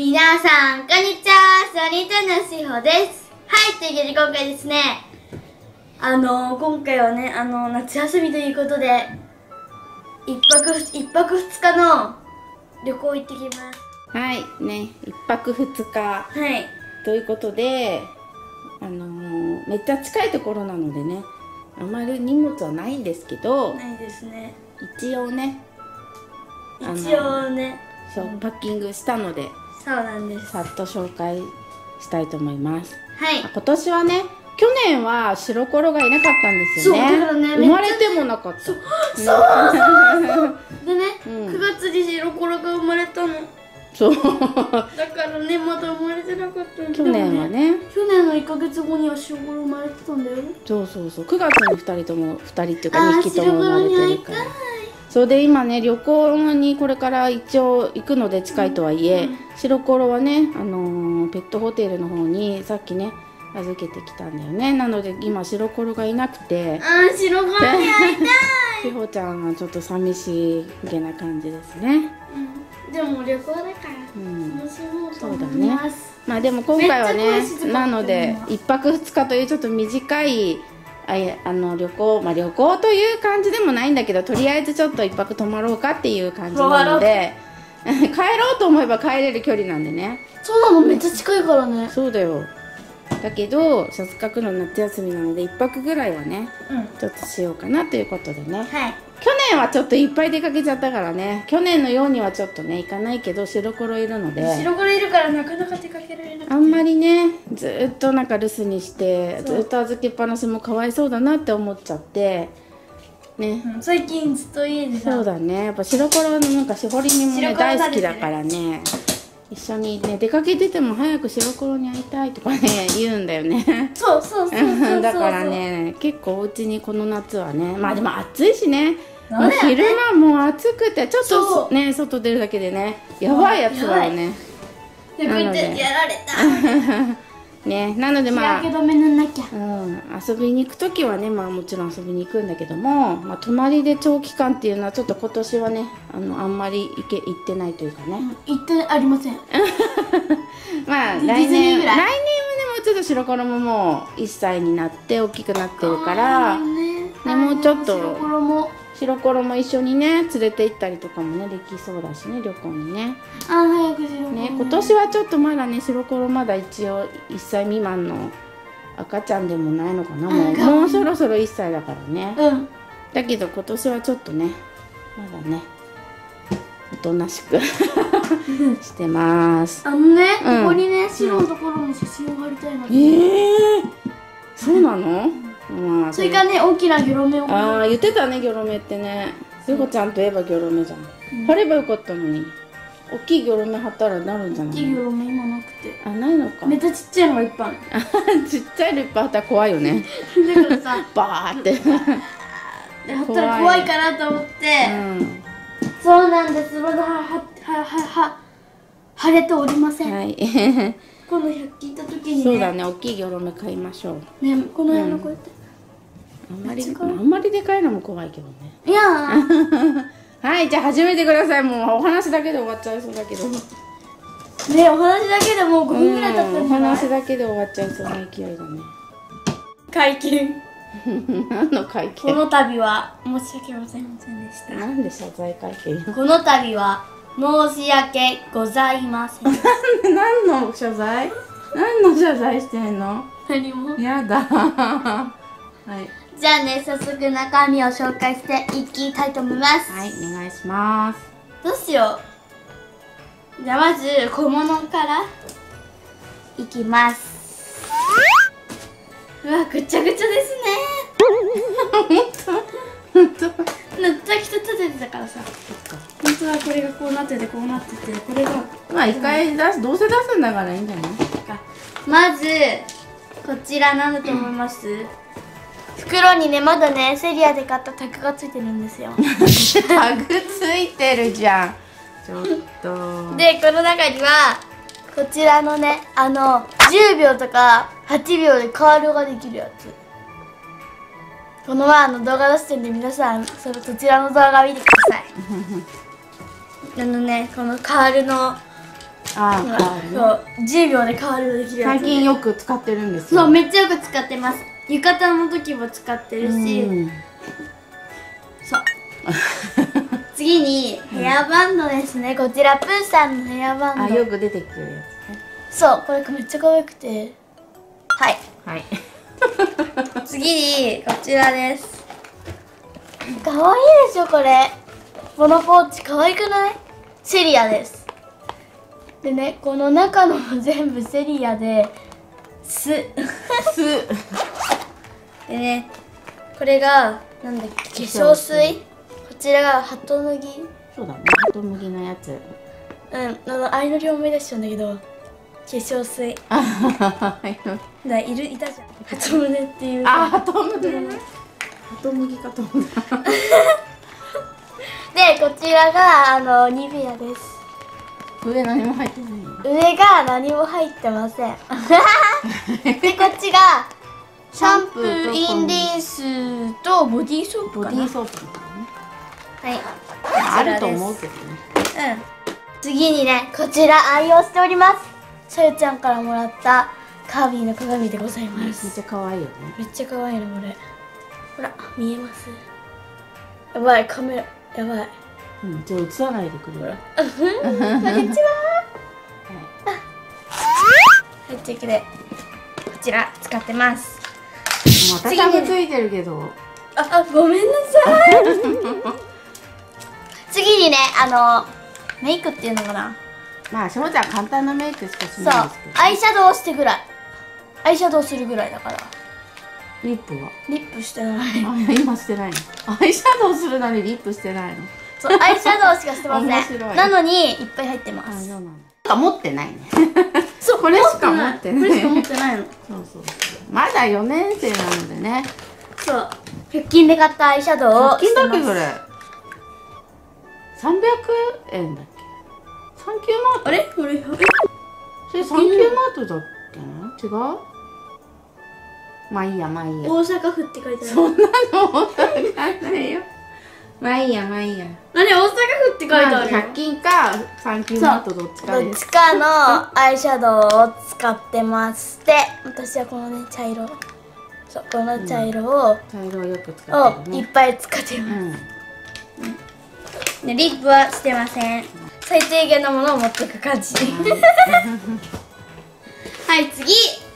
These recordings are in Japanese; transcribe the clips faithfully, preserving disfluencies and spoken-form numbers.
皆さん、こんにちは。サニータのしほです。はい、というわけで今回ですね、あのー、今回はね、あのー、夏休みということで、一泊、一泊二日の旅行行ってきます。 はいね、一泊二日はいということで、あのー、めっちゃ近いところなのでね、あまり荷物はないんですけど、 ないですね。 一応ね、 一応ね、 そうパッキングしたので、 そうなんです。 さっと紹介したいと思います。 はい。 今年はね、去年は白コロがいなかったんですよね。 そうだからね、 生まれてもなかった。そうそうそうそうでね、 うん、 くがつに白コロが生まれたの。 そうだからね、まだ生まれてなかったんだ去年はね、 去年のいっかげつごには白コロ生まれてたんだよ。 そうそうそう、くがつにふたりともふたりっていうかにひきとも生まれてるから。そうで、今ね、旅行にこれから一応行くので近いとはいえ、うん、白コロはね、あのー、ペットホテルの方にさっきね預けてきたんだよね。なので今白コロがいなくて、 あー、白コロに会いたいしほちゃんはちょっと寂しげな感じですね。 うん、でも旅行だから、うん、楽しもうと思います。そうだね。 まあでも今回はね、なのでいっぱくふつかというちょっと短いああの旅行、まあ旅行という感じでもないんだけど、とりあえずちょっと一泊泊まろうかっていう感じなので帰ろうと思えば帰れる距離なんでね。 そうなの、めっちゃ近いからね。 そうだよ。だけどせっかくの夏休みなのでいっぱくぐらいはね、うん、ちょっとしようかなということでね、はい、去年はちょっといっぱい出かけちゃったからね、去年のようにはちょっとね行かないけど、白コロいるので、 白コロいるからなかなか出かけられなくて、 あんまりねずっとなんか留守にしてずっと預けっぱなしもかわいそうだなって思っちゃってね、 うん、最近ずっと家でさ。 そうだね、やっぱ白コロのなんかしほりにもね大好きだからね、一緒にね出かけてても早く白コロに会いたいとかね言うんだよね。 そうそうそうそうだからね、結構お家にこの夏はね、まあでも暑いしね、もう昼間もう暑くてちょっとね外出るだけでねやばいやつだよね。 なのでやられたね、なのでまあ、 日焼け止め塗んなきゃ、 うん、遊びに行く時はね、まあもちろん遊びに行くんだけども、まあ、泊まりで長期間っていうのはちょっと今年はね、あのあんまり行け行ってないというかね、 うん、行ってありませんまあ来年来年はね、もうちょっと白コロももういっさいになって大きくなってるからね、ね、もうちょっと白コロも白コロも一緒にね連れて行ったりとかもねできそうだしね、旅行にね。 あー、早く白コロね、今年はちょっとまだね白コロまだ一応いっさい未満の赤ちゃんでもないのかな、もうもうそろそろいっさいだからね、うん、だけど今年はちょっとねまだねおとなしくしてます。 あのね、うん、ここにね白のところに写真を貼りたいなって。 ええー、そうなの？ まあ、それからね、大きなギョロメを。 ああ、言ってたね、ギョロメってね。セコちゃんといえばギョロメじゃん。うん、貼ればよかったのに。大きいギョロメ貼ったらなるんじゃない？ 大きいギョロメ今なくて。 あ、ないのか。 めっちゃちっちゃいのがいっぱいある。ちっちゃいのいっぱい貼ったら怖いよね。 だからさ、 バーって。 で貼ったら怖いかなと思って。うん、そうなんです。まだはははは貼れておりません。はい。今度ひゃく均行った時にね。 そうだね、大きいギョロメ買いましょう。 ね、この辺のこうやって。 あんまりあんまりでかいのも怖いけどね。 いやー。 はい、じゃあ始めてください。もうお話だけで終わっちゃいそうだけど。ね、 お話だけでもうごふんぐらい経ったんじゃない？ お話だけで終わっちゃいそうな勢いだね。 会見。 何の会見？ この度は申し訳ございませんでした。 なんで謝罪会見？ この度は申し訳ございません。 何の謝罪？何の謝罪してんの？ 何も。 やだ。はい。 じゃあね、早速中身を紹介していきたいと思います。 はい、お願いします。 どうしよう。じゃあまず小物からいきます。うわ、ぐちゃぐちゃですね。 本当？本当？ めっちゃ一つ立ててたからさ。本当はこれがこうなっててこうなってて、これがまあ一回出す、どうせ出すんだからいいんじゃない？ まずこちらなんだと思います？袋にね、まだねセリアで買ったタグがついてるんですよ。 タグついてるじゃん。ちょっと。 で、この中にはこちらのね、あのじゅうびょうとかはちびょうでカールができるやつ。この前の動画出してるんで、皆さんそれそちらの動画見てください。あのね、このカールのああ、 ほら変わるね。 そうじゅうびょうで変わるできるやつ最近よく使ってるんですよ。 そうめっちゃよく使ってます。浴衣の時も使ってるし、 うんそう次にヘアバンドですね。こちらプーさんのヘアバンあ、 ド。 よく出てくるやつね。 そうこれめっちゃ可愛くて、はいはい。 次にこちらです。可愛いでしょこれ。このポーチ可愛くない？セリアです。でね、この中のも全部セリアで、す。 す。 でね、これがなんだっけ、化粧水。こちらがハトムギ。 そうだね。ハトムギのやつ。 うん、あの相乗り思い出しちゃうんだけど、化粧水。 あははい。 だいるいたじゃん。ハトムネっていう。 あ、ハトムギね。ハトムギかと思った。 で、こちらがあのニベアです。 上何も入ってないの？ 上が何も入ってません。で、こっちがシャンプー、インリンスとボディーソープかな。 ボディーソープみたいなね。 はい。 あると思うけどね。 うん。次にね、こちら愛用しております。さゆちゃんからもらったカービィの鏡でございまめっす。 ちゃ可愛いよね。 めっちゃ可愛いのこれ。ほら、見えます？やばい、カメラ、やばい。 うん、じゃあ映さないでくれる。 こんにちは。はい、チェックでこちら使ってます。 またタグついてるけど。 あ、あ、ごめんなさい。次にね、あのメイクっていうのかな。 まあしもちゃん簡単なメイクしかしそう、 ないですけど。 アイシャドウをしてぐらい。アイシャドウするぐらいだから。 リップは？ リップしてない。 あ、今してないの。アイシャドウするのにリップしてないの。 そう、アイシャドウしかしてませ面白いん。なのにいっぱい入ってまあ、 す。 そうなんだ。なんか持ってないね。 そう、 これしか持ってない。 これしか持ってないの。 そうそうそう。まだよねん生なのでね。 そう、ひゃく均で買ったアイシャドウをひゃく均だっけしてます。 それ。三百円だっけ？サンキューマート。 あれ？これ、え？ それサンキューマートだっけな？違う？まあいいや、まあいいや。 大阪府って書いてある。 そんなのわかんないよ。まあいいや、まあいいや。 何？大阪府って書いてある。 ひゃく均かサンキューマートどっちかどっです。 ちかのアイシャドウを使ってまして、私はこのね茶色、そうこの茶色を、 茶色をよく使ってるね。 をいっぱい使ってます。 うん。 でリップはしてません。最低限のものを持っていく感じ。はい次。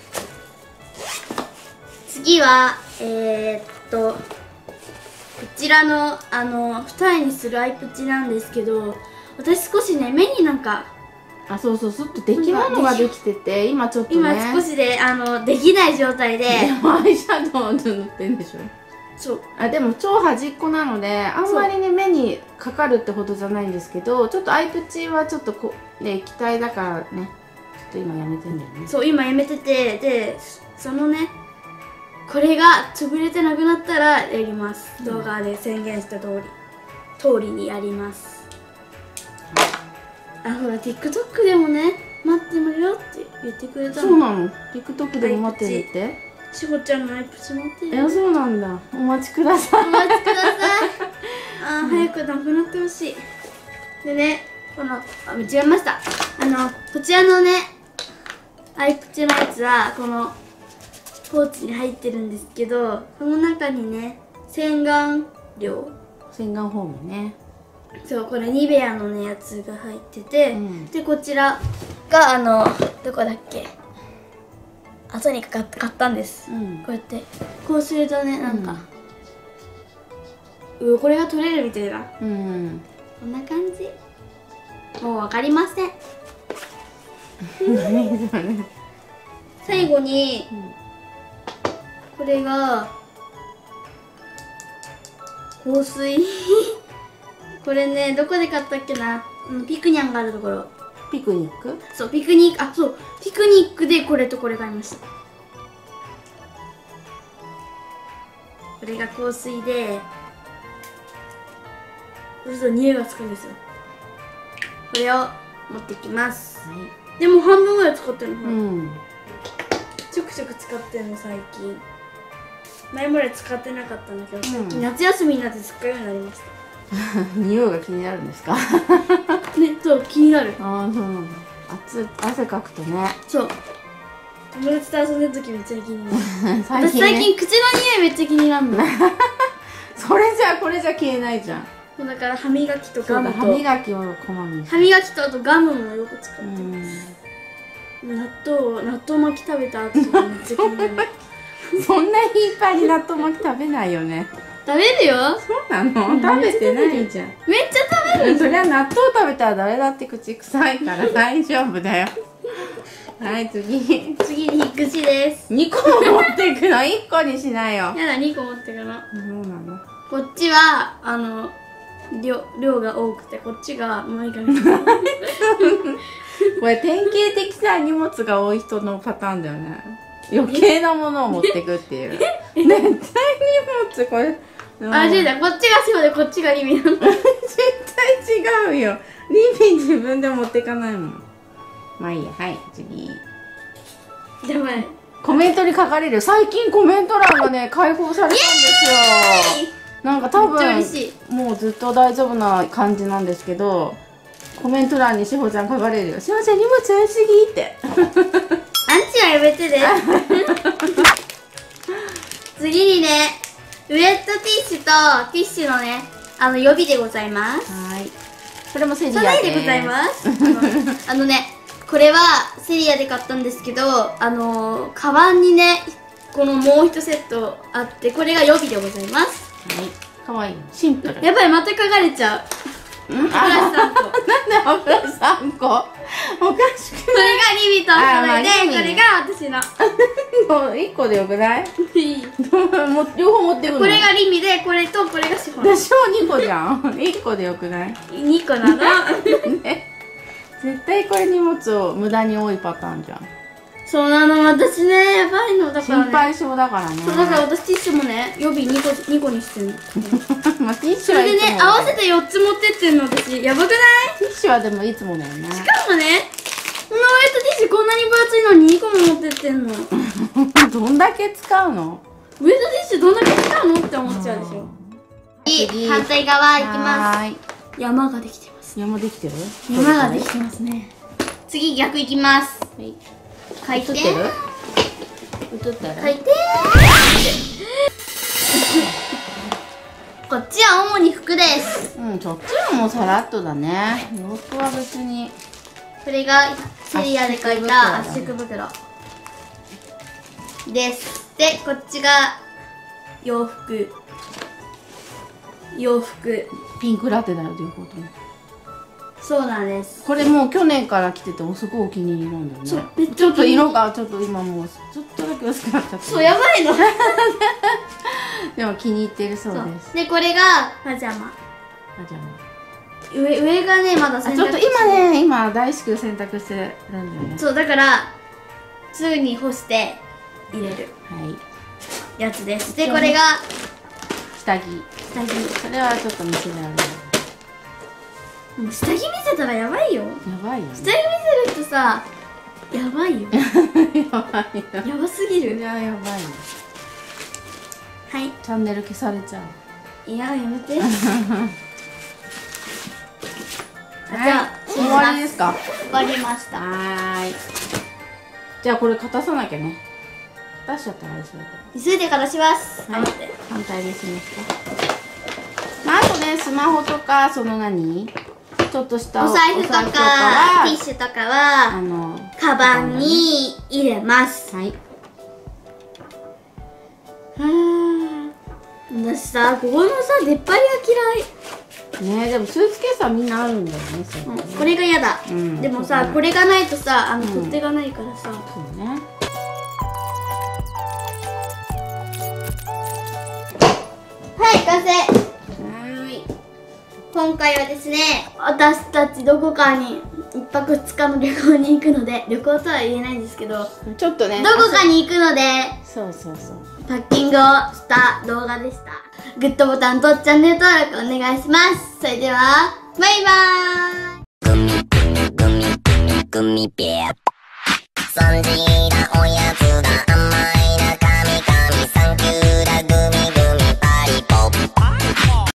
次はえー、っとこちらのあの二重にするアイプチなんですけど、私少しね目になんかあ、そうそう、ちょっとできないのができてて、今ちょっとね。 今少しであのできない状態で。 でもアイシャドウ塗ってんでしょ。 そう。 あ、でも超端っこなのであんまりね目にかかるってほどじゃないんですけど、ちょっとアイプチはちょっとこうね液体だからね、ちょっと今やめてんだよね。 そう今やめてて、でそのねこれが潰れてなくなったらやります、うん、動画で宣言した通り通りにやります、うん、あ、ほら TikTok でもね待ってるよって言ってくれたの。 そうなの？ TikTok でも待ってるって？ しほちゃんのアイプチ待ってる。 え、そうなんだ。お待ちください。 お待ちください。あ、うん、早くなくなってほしい。でね、この、あ、間違えました。あの、こちらのね、アイプチのやつは、この、ポーチに入ってるんですけど、この中にね、洗顔料。 洗顔フォームね。 そう、これニベアのね、やつが入ってて、うん、で、こちらが、あの、どこだっけ？あ、とにかく買ったんです、うん、こうやってこうするとね、なんか、うん、これが取れるみたいな、うん、こんな感じ。もう分かりません。最後に、うん、これが香水。これね、どこで買ったっけな、ピクニャンがあるところ。 ピクニック？ そう、ピクニック、あ、そう、ピクニックでこれとこれ買いました。これが香水で、そうすると匂いがつくんですよ。これを持ってきます。はい、でも半分ぐらい使ってるの。うん。ちょくちょく使ってるの最近。前まで使ってなかったんだけど、最近夏休みになって使うようになりました。 匂いが気になるんですか？ ね、そう気になる。 ああ、そうなんだ。 暑汗かくとね。 そう、友達と遊んでる時めっちゃ気になる最近、ね、 私最近口の匂いめっちゃ気になるのそれじゃこれじゃ消えないじゃん。 そうだから歯磨きとガムと歯磨きをこまめに。 歯磨きとあとガムもよく使ってうます。 ん納豆納豆巻き食べた後とかめっちゃ気になるそんな頻繁に納豆巻き食べないよね。 食べるよ。 そうなの？食べてないじゃん。 めっちゃ食べる。 そりゃ納豆食べたら誰だって口臭いから大丈夫だよ。はい次。 次に串です。 にこも持っていくのいっこにしないよ。 やだにこ持ってくの。 そうなの。 こっちはあの量量が多くてこっちがもういいかな。 これ典型的さ荷物が多い人のパターンだよね。余計なものを持ってくっていう。絶対荷物これ。 あ、違う違う、こっちがシオでこっちがリミなの。 絶対違うよ。リミ自分で持ってかないもん。まあいいや、はい、次。 やばい。 コメントに書かれる。最近コメント欄がね、開放されたんですよ。なんか多分、もうずっと大丈夫な感じなんですけど、コメント欄にしほちゃん書かれるよ。しほちゃん荷物多すぎって。 アンチはやめてね。次にね、ウェットティッシュとティッシュのね、あの予備でございます。 はい。これもセリアそれでございます。あの、あのね、これはセリアで買ったんですけど、あのカバンにね、このもう一セットあって、これが予備でございます。 はい。かわいい。シンプル。 やばい、また書かれちゃう。 うん、 歯ブラシさんこ。 なんで歯ブラシさんこ。おかしくこれがリミとお揃いで、これが私の。 もう一個でよくない？ いい。 も両方持ってくるの。 これがリミで、これとこれがシフォン。 私も二個じゃん。一個でよくない？ 二個なの？ ね。絶対これ荷物を無駄に多いパターンじゃん。 そうなの、私ね、やばいのだからね。 心配性だからね。 そうだから私ティッシュもね、予備二個二個にしてるの。 まあティッシそュはいつもれでね、合わせて四つ持ってってんの私、やばくない？ ティッシュはでもいつもだよね。 しかもね、このウェットティッシュこんなに分厚いのににこも持ってってんの。 どんだけ使うの？ ウェットティッシュどんだけ使うのって思っちゃうでしょ。次、反対側行きます。 はい。 山ができてます。 山できてる？ 山ができてますね。次逆行きます。 はい。 回転。 映ってる？映ってる？ 回転。こっちは主に服です。 うん、そっちはもうさらっとだね。洋服は別に。 これがセリアで買った圧縮袋です。で、こっちが洋服。洋服。 ピンクラテだよ、両方とも。 そうなんです。 これもう去年から着ててすごいお気に入りなんだよね。 そう、めっちゃちょっと色がちょっと今もうちょっとだけ薄くなっちゃって。 そう、やばいの。 でも気に入ってるそうです。 で、これがパジャマ。 パジャマ。 上上がねまだ洗濯。 ちょっと今ね今大至急洗濯してるんだよね。 そうだからすぐに干して入れるはいやつです。でこれが下着。 下着。 それはちょっと見せられない。 もう下着見せたらやばいよ。 やばいよ、ね、 下着見せる人さやばいよ。 やばいよ。 やばすぎる。 いややばいよ。 はい。 チャンネル消されちゃう。 いややめて。 じゃあ終わりですか？ 終わりました。 はーい。じゃあこれ片さなきゃね。片しちゃったらあれそれで。 急いでからします。 はい。反対ですね。まああとねスマホとかその何？ちょっとしたお財布とかティッシュとかはあのカバンに入れます。 はい。 はあ。私さここのさ出っ張りが嫌い。 ねえでもスーツケースはみんなあるんだよね。 うん、これが嫌だ、うん、でもさ、ね、これがないとさあの、うん、取っ手がないからさ。 そうね。 はい完成。 はい。 今回はですね私たちどこかにいっぱくふつかの旅行に行くので、旅行とは言えないんですけどちょっとねどこかに行くのでそうそうそうパッキングをした動画でした。グッドボタンとチャンネル登録お願いします。それではバイバーイ。グミグミグミグミベア。そんじなおやつだ。